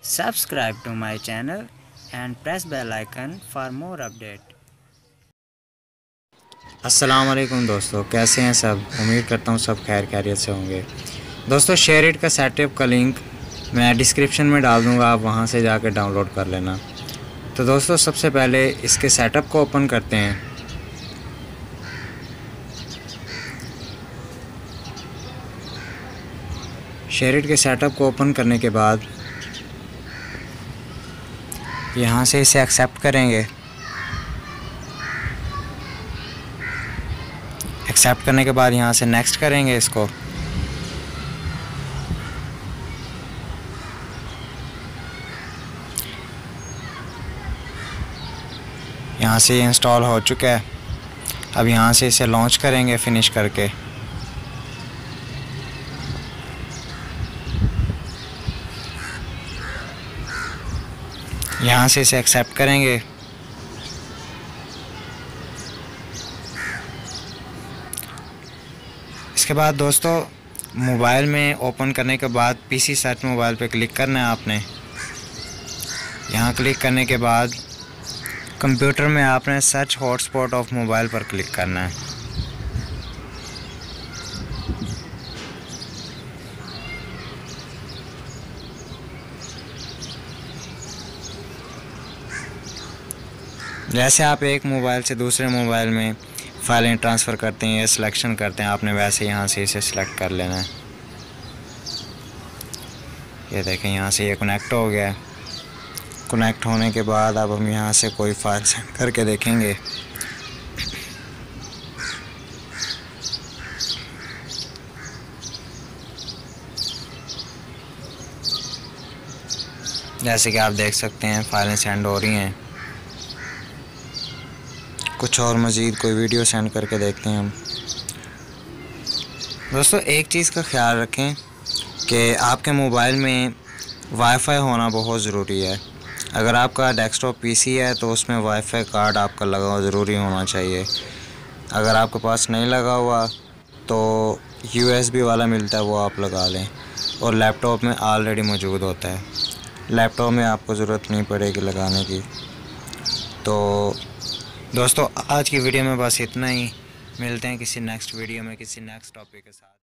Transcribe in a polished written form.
Subscribe to my channel and press bell icon for more update। अस्सलाम वालेकुम दोस्तों, कैसे हैं सब। उम्मीद करता हूँ सब खैर खैरियत से होंगे। दोस्तों शेयरिट का सेटअप का लिंक मैं डिस्क्रिप्शन में डाल दूँगा, आप वहाँ से जाकर डाउनलोड कर लेना। तो दोस्तों सबसे पहले इसके सेटअप को ओपन करते हैं। शेयरिट के सेटअप को ओपन करने के बाद यहाँ से इसे एक्सेप्ट करेंगे। एक्सेप्ट करने के बाद यहाँ से नेक्स्ट करेंगे इसको। यहाँ से इंस्टॉल हो चुका है। अब यहाँ से इसे लॉन्च करेंगे फिनिश करके। यहाँ से इसे एक्सेप्ट करेंगे। इसके बाद दोस्तों मोबाइल में ओपन करने के बाद पीसी सर्च मोबाइल पे क्लिक करना है आपने। यहाँ क्लिक करने के बाद कंप्यूटर में आपने सर्च हॉटस्पॉट ऑफ मोबाइल पर क्लिक करना है। जैसे आप एक मोबाइल से दूसरे मोबाइल में फाइलें ट्रांसफ़र करते हैं या सिलेक्शन करते हैं, आपने वैसे यहाँ से इसे सिलेक्ट कर लेना है। ये देखें यहाँ से ये कनेक्ट हो गया है। कनेक्ट होने के बाद अब हम यहाँ से कोई फाइल सेंड करके देखेंगे। जैसे कि आप देख सकते हैं फाइलें सेंड हो रही हैं। कुछ और मज़ीद कोई वीडियो सेंड करके देखते हैं हम। दोस्तों एक चीज़ का ख्याल रखें कि आपके मोबाइल में वाईफाई होना बहुत ज़रूरी है। अगर आपका डेस्कटॉप पीसी है तो उसमें वाईफाई कार्ड आपका लगा हुआ ज़रूरी होना चाहिए। अगर आपके पास नहीं लगा हुआ तो यूएसबी वाला मिलता है, वो आप लगा लें। और लैपटॉप में ऑलरेडी मौजूद होता है, लैपटॉप में आपको ज़रूरत नहीं पड़ेगी लगाने की। तो दोस्तों आज की वीडियो में बस इतना ही। मिलते हैं किसी नेक्स्ट वीडियो में किसी नेक्स्ट टॉपिक के साथ।